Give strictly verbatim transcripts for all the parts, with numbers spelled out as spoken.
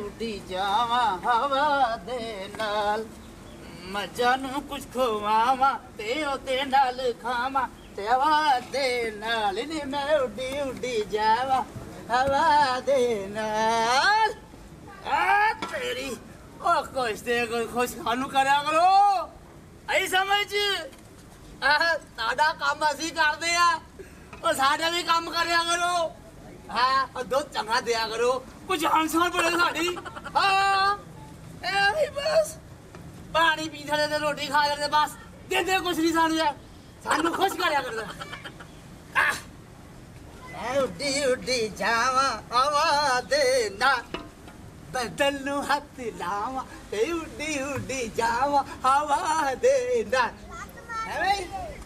उड़ी जावा हवा दे नाल मजा नू कुछ खुआवा ते ओते नाल खावा ते हवा दे नाल नी मैं उड़ी उड़ी जावा हवा दे नाल आ तेरी ओ खुश दे खुश खानू करया करो आई समझ आ ताड़ा काम असी करदे आ ओ साडा भी काम करया करो हां और दो चंगा दिया करो कुछ हंसान पड़े साडी हां ए भी बस पानी पी थले ते रोटी खा ले बस दे दे कुछ नहीं सानू यार सानू खुश करया करदा ए उड्डी उड्डी जावा हवा दे ना बदल नू हाथ लावा ते उड्डी उड्डी जावा हवा दे ना है भाई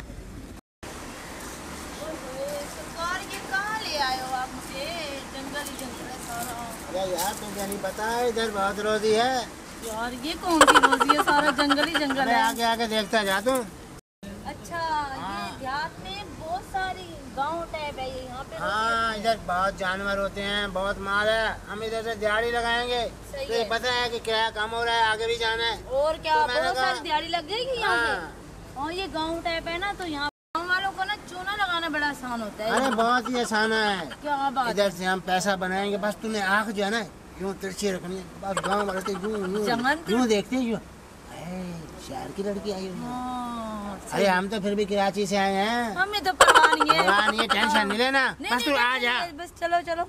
सरकार ये कहाँ ले आए हो आप मुझे जंगल ही जंगल है सारा। अरे यार तुझे नहीं पता है इधर बहुत रोजी है यार ये कौन सी रोजी है सारा जंगल ही जंगल है। आगे आगे देखता जा तू। अच्छा ये देहात में बहुत सारी गांव टाइप है ये यहाँ पे। हाँ इधर बहुत जानवर होते हैं बहुत माल है हम इधर से दिहाड़ी लगाएंगे तो ये पता है कि क्या काम हो रहा है आगे भी जाना है और क्या तो बहुत सारी दिहाड़ी लग जाएगी यहाँ हाँ। से। और ये गाँव टाइप है ना तो यहाँ गाँव वालों को ना चूना लगाना बड़ा आसान होता है। अरे बहुत ही आसान है क्या बात इधर से हम पैसा बनाएंगे बस तूने आँख जो है ना यूँ तिरछी रखनी है बस गाँव वाले तो यूँ यूँ यूँ देखते हैं यूँ शहर की लड़की आई हुई अरे हम तो फिर भी कराची से आए हैं हमें तो परवाह नहीं है परवाह नहीं है टेंशन नहीं लेना बस तू आ जा बस चलो चलो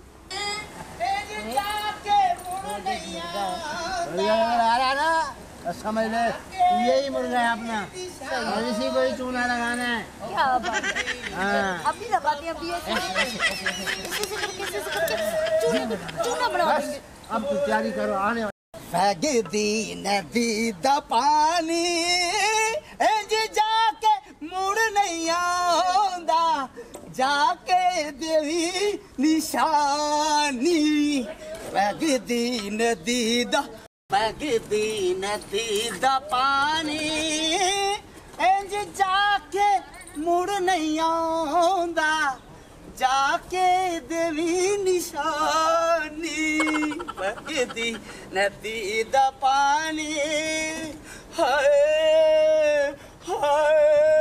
आ रहा ना समझ ले यही मुर्गा है अपना और इसी को ही चूना लगाना है। क्या बात है हाँ अभी लगा दिया अभी इसी से करके इसी से करके चूना चूना बना देंगे। अब तू तैयारी करो आने फगदी नदी दा पानी इंज जाके मुड़ नहीं आंदा जाके देवी निशानी फगदी नदी दा फगदी नदी दा पानी इंज जाके मुड़ नहीं आंदा जाके देवी निशानी फगदी नदी दा पानी हाय हाय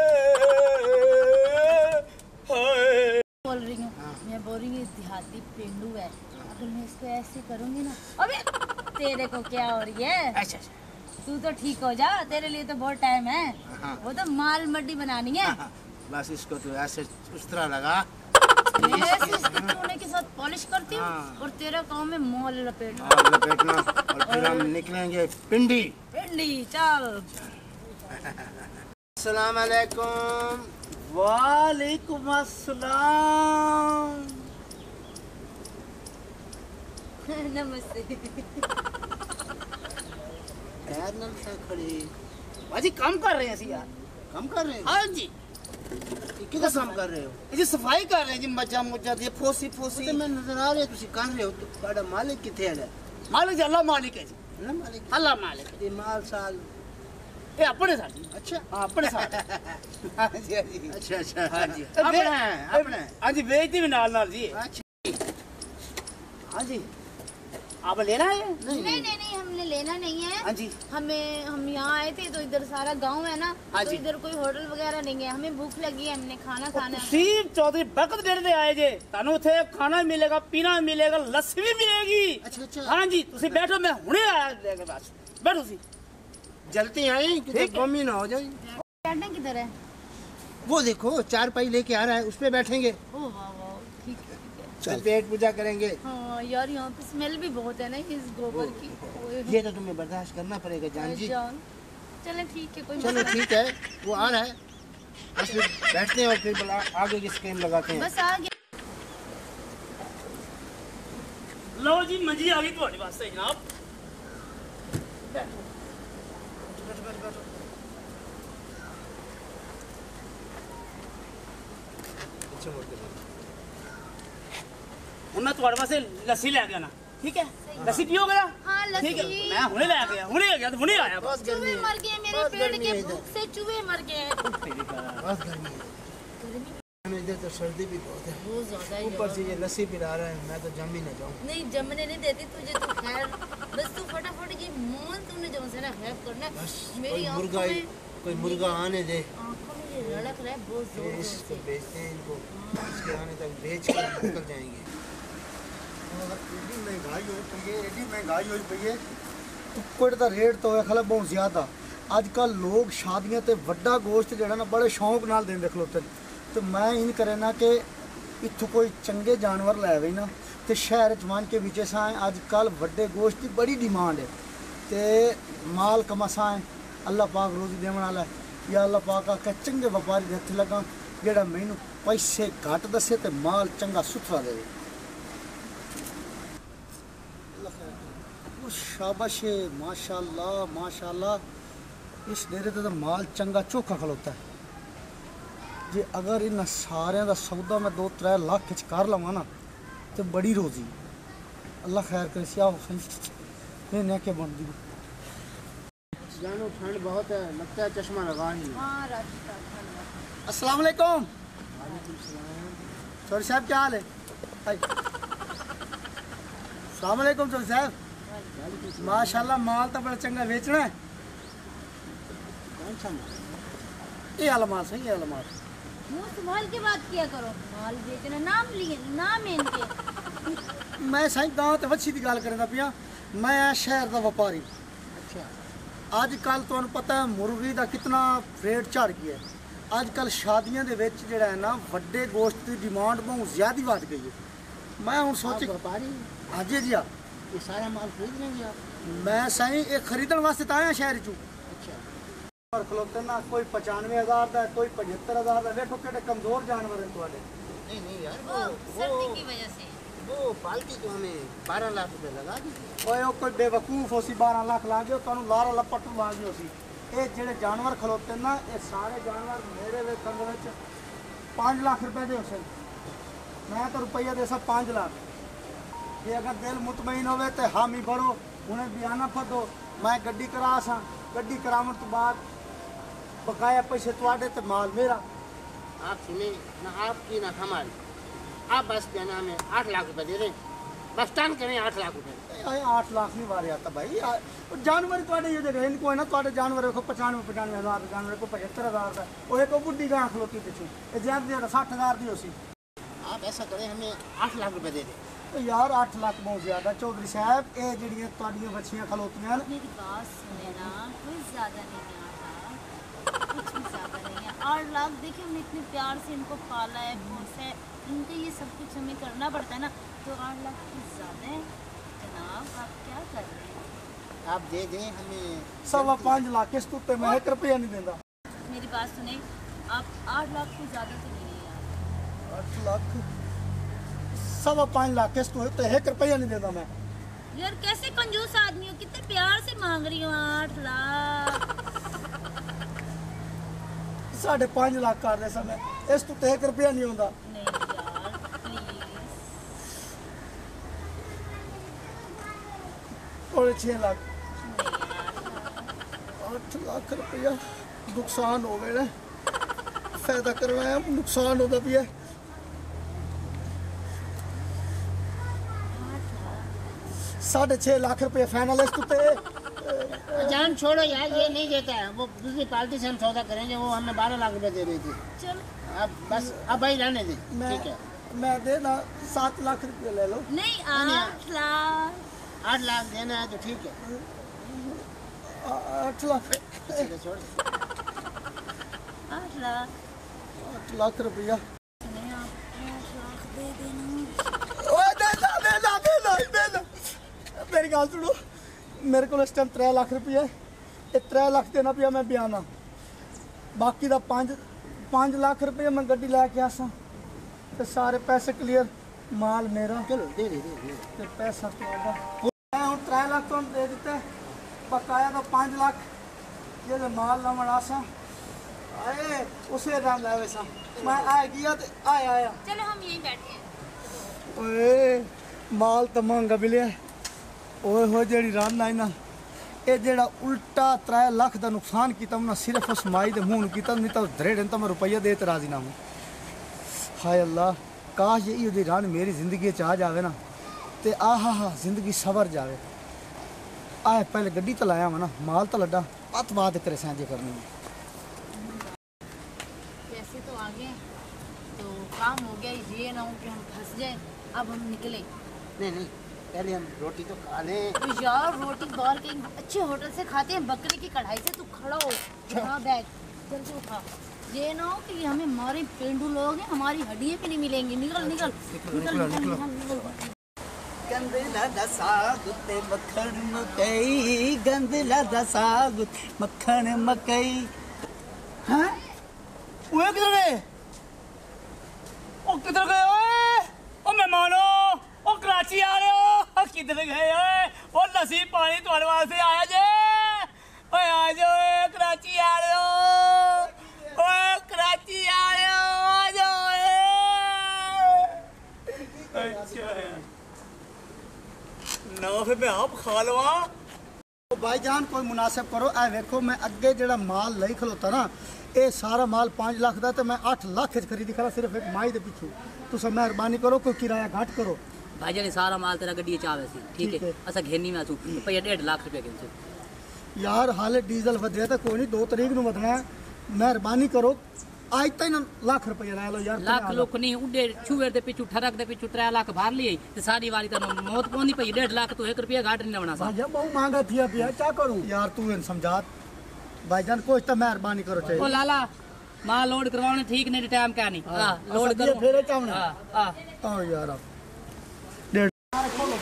हाय बोल रही हूँ मैं बोल रही हूँ देहाती पेंडू है अगर मैं इसको ऐसे करूँगी ना अबे तेरे को क्या हो रही है। अच्छा अच्छा तू तो ठीक हो जा तेरे लिए तो बहुत टाइम है वो तो माल मड्डी बनानी है। बस इसको तो ऐसे उस तरह लगा चूने के साथ पॉलिश करती हूँ और तेरे काम में मोल लपेटना और लपेटना और फिर हम निकलेंगे पिंडी पिंडी चल। अस्सलाम वालेकुम। वालेकुम अस्सलाम। नमस्ते यार नल से खड़ी बाजी काम कर रहे हैं ऐसी यार कम कर रहे हो हाँ जी किधर काम कर रहे हो ये सफाई कर रहे हैं जी मज्जा मुज्जा दी फोसी फोसी तो मैं नजर आ रही तुसी कर रहे हो तो बड़ा मालिक किथे है मालिक जी अल्लाह मालिक है जी ना मालिक अल्लाह मालिक है। ये माल साल ये अपने साथ जी अच्छा हाँ अपने साथ हाँ जी हाँ जी अच्छा अच्छा हाँ जी अपना है अपना है हाँ जी बेचती भी नाल नाल जी अच्छा हाँ जी आप लेना है नहीं नहीं नहीं हमने लेना नहीं है। हाँ जी हमें हम यहाँ आए थे तो इधर सारा गांव है ना हाँ तो जी। इधर कोई होटल वगैरह नहीं है हमें भूख लगी है हमने खाना खाना है। ਤੁਸੀਂ ਚੌਧਰੀ ਬਖਤ ਡੇਰੇ ਤੇ ਆਏ ਜੇ ਤੁਹਾਨੂੰ ਉੱਥੇ ਖਾਣਾ ਮਿਲੇਗਾ ਪੀਣਾ ਮਿਲੇਗਾ ਲੱਸੀ ਵੀ ਮਿਲੇਗੀ। अच्छा अच्छा हाँ जी ਤੁਸੀਂ बैठो मैं ਹੁਣੇ आया लेके बस बैठो सी जलती आई कि ठीक है। कमी ना हो जाए बैठना किधर है। वो देखो चार पाई लेके आ रहा है उस पे बैठेंगे ओ वाह वाह ठीक है ठीक है। फिर पेट पूजा करेंगे। हाँ यार यहाँ पे स्मेल भी बहुत है ना इस गोबर की। ओए ये तो तुम्हें बर्दाश्त करना पड़ेगा जान जी। जान चले ठीक है कोई चलो मसला ठीक है वो आ रहा है बस फिर बैठते हैं और फिर बोला आगे की स्कीम लगाते नहीं। हैं। बस आ गया। लो जी मंजी आ गई तुम्हारे वास्ते जनाब बैठो बैठो बैठो बैठो उन्हें तुम्हारे वास्ते लस्सी ले गया ना ठीक है लस्सी पियोगे ना हाँ लस्सी। ठीक है मैं हुने ले गया हुने गया तो हुने आया बस चूहे मर गए मेरे बहुत पेट गर्मी के है इधर। भूख से चूहे मर गए हैं। बहुत गर्मी है इधर तो सर्दी भी बहुत है बहुत ज्यादा है ऊपर से यार। ये लस्सी पिला रहा है मैं तो जम ही न जाऊँ। नहीं जमने नहीं देती तुझे तो खैर बस मोहन तूने जो से ना खैर करना बस मेरी कोई आंखों मुर्गा में कोई मुर्गा आने दे, आंखों में ये रड़क रहा है बहुत जोर जोर इसको से। बेचते हैं इनको, इसके आने तक बेच कर निकल जाएंगे। एडी महंगाई होई पई है, एडी महंगाई होई पई है, कुक्कड़ दा रेट तो है खला बहुत ज़्यादा। अजकल लोग शादियां ते वड्डा गोश्त जेड़ा ना बड़े शौक नाल देंदे खलोते ने। ते मैं इन करे ना कि इत्थों कोई चंगे जानवर लै आवे ना ते शहर च वन के विच असां अजकल वड्डे गोश्त की बड़ी डिमांड है ते माल कमासां अल्लाह पाक रोजी देवन वाला है। या अल्लाह पाक आखे चंगे व्यापारी दे हत्थ लगा जेड़ा मैनू पैसे घट दसे ते माल चंगा सुथरा देवे। शाबाश माशाल्लाह माशाल्लाह। इस डेरे ते तो माल चंगा चोखा खलोता है। जे अगर इन सारे का सौदा मैं दो त्रै लाख च कर लवां ना तो बड़ी रोजी अल्लाह खैर करे। सियाह हुसैन ने क्या बनती जानो ठंड बहुत है, लगता है चश्मा लगा ही। हाँ राजी का धन्यवाद। अस्सलाम वालेकुम सर साहब, क्या हाल है? अस्सलाम वालेकुम सर साहब। माशाल्लाह माल तो बड़ा चंगा बेचना है। कौन सा माल? ये वाला माल सही है, वाला माल। मुंह संभाल के बात किया करो। माल बेचना नाम लिए नाम है इनके। मैं सही गाँव तो वच्छी की गल करना पिया। मैं शहर का व्यापारी। अच्छा, अजकल तुहानू पता है मुर्गी का कितना रेट चढ़ गया है। अजकल शादियों के विच जिहड़ा है ना वड्डे गोश्त की डिमांड बहुत ज़्यादा बढ़ गई है। मैं हुण आप सोच व्यापारी हाँ जी जी हाँ, ये सारा माल खरीद लेंगे आप? मैं सही एक खरीदण वास्ते तो आया शहर चू। अच्छा, और खलोते ना कोई पचानवे हज़ार का कोई पचहत्तर हज़ार का। देखो कितने कमज़ोर जानवर हैं तुहाडे। नहीं नहीं यार, वो वो सर्दी वो की वजह से। वो पालती तो हमें बारह लाख रुपए लगा दीजिए। ओए ओ कोई बेवकूफ हो सी बारह लाख ला गयो तुहानू लारा लपट ला गयो सी। ये जेड़े जानवर खलोते ना ये सारे जानवर मेरे वे कमरे च पाँच लाख रुपए दे उसे। मैं तो रुपया दे सब पाँच लाख। ये अगर दिल मुतमईन होवे तो हामी भरो उन्हें बयाना फटो। मैं गड्डी करा सा, गड्डी करावन तो बाद बकाया पैसे तुहाडे ते माल मेरा। आप सुने ना, आपकी ना हमारी। आप बस क्या नाम है आठ लाख रुपए दे दें, बस टान करें आठ लाख रुपए। अरे आठ लाख नहीं मारे आता भाई। आ- जानवर तुहाडे ये जगह इनको है ना तुहाडे जानवर देखो पचानवे पचानवे हज़ार जानवर को पचहत्तर हज़ार का। वो एक बुढ़ी गां खलोती पिछू ये ज्यादा ज्यादा साठ हज़ार दी होसी। आप ऐसा करें, हमें आठ लाख रुपए दे दें। तो यार आठ लाख बहुत ज़्यादा। चौधरी साहब ये जड़ियाँ तुहाडियां बच्चियां खलोतियां न, मेरी बात सुने ना, कोई ज्यादा नहीं आता, कुछ भी ज्यादा नहीं है। आठ लाख देखिए हमने इतने प्यार से इनको पाला है, पोसा है, इनके ये सब कुछ हमें करना पड़ता है ना, तो आठ लाख कुछ ज्यादा है। जनाब आप क्या कर रहे हैं? आप दे दें हमें। सवा पाँच लाख किस्त उत्ते मैं एक रुपया नहीं देता। मेरी बात सुने, आप आठ लाख कुछ ज्यादा तो नहीं है यार। आठ लाख सवा पाँच लाख किस्त उत्ते एक रुपया नहीं देता मैं। यार कैसे कंजूस आदमी हो, कितने प्यार से मांग रही हो आठ लाख। साढ़े पाँच लाख कर दे समय इस तो एक रुपया नहीं होता। नहीं यार प्लीज। और छः लाख नहीं यार। आठ लाख रुपया नुकसान हो गए ना। फायदा करवाया नुकसान होता भी है। साढ़े छः लाख रुपये फाइनल इस तो जान छोड़ो यार, ये नहीं देता है। वो दूसरी पार्टी से हम सौदा करेंगे, वो हमें बारह लाख रुपए दे रही थी। चलो आप बस अब भाई रहने दें, मैं ठीक है। मैं देना सात लाख रुपये ले लो। नहीं आठ लाख। आठ लाख देना है तो ठीक है, आ- आठ लाख किसी को छोड़ दे। आठ लाख। आठ लाख रुपया नहीं आप आठ लाख दे देना। ओए दे दे दे दे दे दे दे दे। मेरी गल सुनो, मेरे को इस टाइम त्रै लाख रुपया है। ये त्रै लाख देना पिया मैं बयाना। बाकी दा पाँच पाँच लाख रुपया मैं गड्डी लैके आसा ते सारे पैसे क्लियर, माल मेरा चलो दे दे दे दे। ते पैसा तुहाडा। मैं हुण त्रै लाख तुहानू दे दित्ता, बकाया दा पाँच लाख जे माल लवण आसा आए उसे रंग आवे सा। मैं आ गया ते आया आया। चलो हम यहीं बैठे हैं। ओए माल तो महंगा मिलिया। ओए हो जेड़ी रन आई ना, ये जेड़ा उल्टा त्रै लाख का नुकसान किया ना सिर्फ उस माई के मुँह किया, नहीं तो धरेड़े तो मैं रुपया दे तो राजी ना हूँ। हाय अल्लाह, काश ये रन मेरी जिंदगी च आ जाए ना, तो आहा हा जिंदगी सवर जाए। आए पहले गड्डी तो लाया वना माल तो लड्डा पत बात तेरे साझे करनी पैसे तो आ गए तो काम हो गया, ये ना हो कि हम फंस जाए। अब हम निकले। नहीं नहीं पहले हम रोटी तो खा लें। तो यार रोटी बाहर के अच्छे होटल से खाते हैं, बकरी की कढ़ाई से। तू खड़ा हो, उठा बैग जल्दी उठा। ये ना हो कि हमें हमारे पेंडू लोग हैं, हमारी हड्डियाँ भी नहीं मिलेंगी। निकल निकल निकल निकल निकल गंदला दा साग ते मक्खन मकई, गंदला दा साग मक्खन मकई। हैं वो किधर गए? ओ किधर गए ओए? ओ मेहमानो, ओ कराची आ रहे हो? किधर गए ओए? ओ लस्सी पानी तुम्हारे वास्ते आया जे। ओए आ जाओ ओए, कराची आ रहे हो? ओए कराची आ रहे हो? आ जाओ ओए। अच्छा ना फिर मैं आप खा लवा। भाईजान कोई मुनासिब करो। ए देखो मैं अगे जेड़ा माल लई खलोता ना, ये सारा माल पाँच लाख का, तो मैं अठ लाख खरीदी खड़ा सिर्फ एक माई के पिछू। तुस मेहरबानी करो, कोई किराया घट करो। भाई जान सारा माल तेरा गड्डी चावे सी, ठीक है? असा घेनी में आसू रुपया डेढ़ लाख रुपया गिनसू। यार हाले डीजल वधिया तो कोई नहीं, दो तरीक नूं वधना है। मेहरबानी करो, आज तक ना लाख रुपया लै लो यार। लाख लोग नहीं उडे छुएर दे पिछू ठरक दे पिछू त्रै लाख भर लिए ते सारी वारी तो मौत पौंदी पई। डेढ़ लाख तो एक रुपया घाट नहीं बना सा। भाईजान बहुत महंगा थिया पिया, क्या करूं यार? तू इन समझा भाईजान, कुछ तो मेहरबानी करो चाहिए। ओ लाला माल लोड करवाने ठीक नहीं टाइम क्या नहीं। हां लोड करो फेरे चावना। हां हां ओ यार डेढ़ खोलो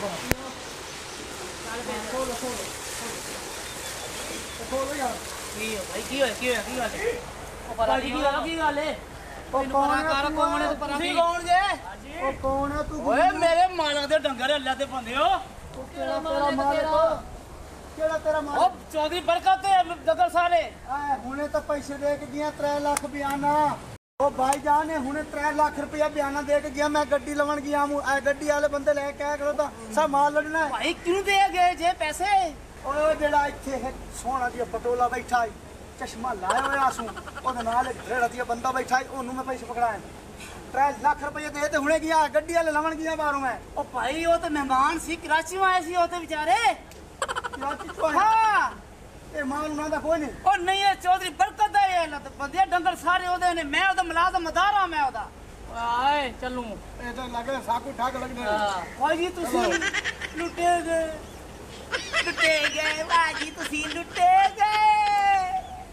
खोलो यार। की हो भाई, की हो की हो की गल है? ओ पर की गल की गल है? ओ कौन है? कार कौन है? पर ਤੁਸੀਂ ਕੌਣ ਜੇ? ओ कौन है तू? ਓਏ ਮੇਰੇ ਮਾਲਕ ਦੇ ਡੰਗਰ ਅੱਲਾ ਦੇ ਬੰਦੇ ਹੋ। तेरा तेरा मालिक केड़ा तेरा ਓ मालिक? ਚੌਧਰੀ ਬਰਕਤ ਤੇ ਡੰਗਰ ਸਾਰੇ। आ हुने तो पैसे दे के गया त्रै लाख बयाना। ओ भाईजान ने हुने त्रै लाख रुपया बयाना दे के गया। मैं गड्डी लवन गया हूं, ए गड्डी वाले बंदे ले के आया करो तो सब माल लड़ना है। ਭਾਈ ਕਿਉਂ ਦੇ ਗਏ ਜੇ ਪੈਸੇ? ओए जेड़ा इत्थे है सोना दी पटोला बैठा है, चश्मा लाया होया आसू, ओदे नाल एक ढेड़ा दी बंदा बैठा है, ओनू मैं पैसे पकड़ाए। त्रै लाख रुपया दे ते हुने गया, गड्डी वाले लवन गया बाहरों मैं। ਓ ਭਾਈ ਉਹ ਤੇ ਮਹਿਮਾਨ ਸੀ, ਕਰਾਚੀ ਤੋਂ ਆਏ ਸੀ ਉਹ ਤੇ ਵਿਚਾਰੇ। कराची तो है ਹਾਂ ए माल उना दा कोई नहीं। ਉਹ ਨਹੀਂ ਇਹ ਚੌਧਰੀ ਬਰਕਤ ਦਾ ਇਹ ਅੱਲਾ ਤੇ ਬੰਦੇ ਡੰਗਰ ਸਾਰੇ ਉਹਦੇ ਨੇ। ਮੈਂ ਉਹਦਾ ਮੁਲਾਜ਼ਮ ਮਦਾਰਾ ਮੈਂ ਉਹਦਾ। आए चलूं ए तो लगे साकू ठाक लगने। हां ਭਾਈ ਜੀ ਤੁਸੀਂ ਲੁੱਟੇ ਗਏ, ਲੁੱਟੇ ਗਏ ਭਾਈ ਜੀ, ਤੁਸੀਂ ਲੁੱਟੇ ਗਏ।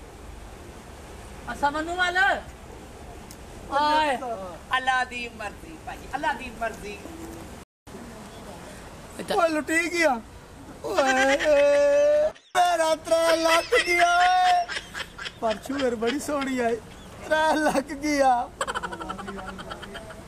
असा मनु वाला आए ਅੱਲਾ ਦੀ ਮਰਜ਼ੀ ਭਾਈ, ਅੱਲਾ ਦੀ ਮਰਜ਼ੀ। ओए लुटी गया। ओए मेरा त्रै लाख गया। पर छुएर बड़ी सोहनी है, त्रै लाख गया।